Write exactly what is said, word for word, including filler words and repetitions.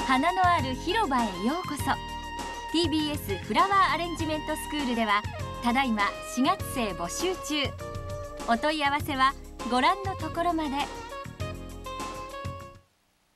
花のある広場へようこそ。 ティービーエス フラワーアレンジメントスクールではただいましがつ生募集中。お問い合わせはご覧のところまで。